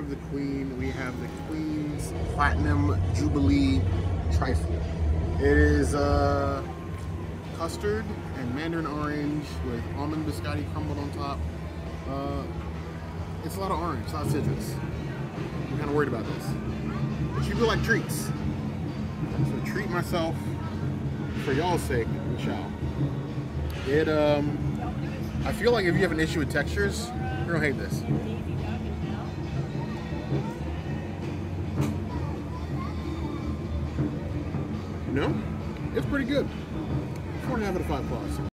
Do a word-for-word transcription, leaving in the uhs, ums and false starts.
have the Queen. We have the Queen's Platinum Jubilee Trifle. It is uh, custard and mandarin orange with almond biscotti crumbled on top. Uh, it's a lot of orange, it's a lot of citrus. I'm kind of worried about this. But you feel like treats. So treat myself for y'all's sake, we shall. It, um, I feel like if you have an issue with textures, you're gonna hate this. No, it's pretty good. Four and a half out of five claws.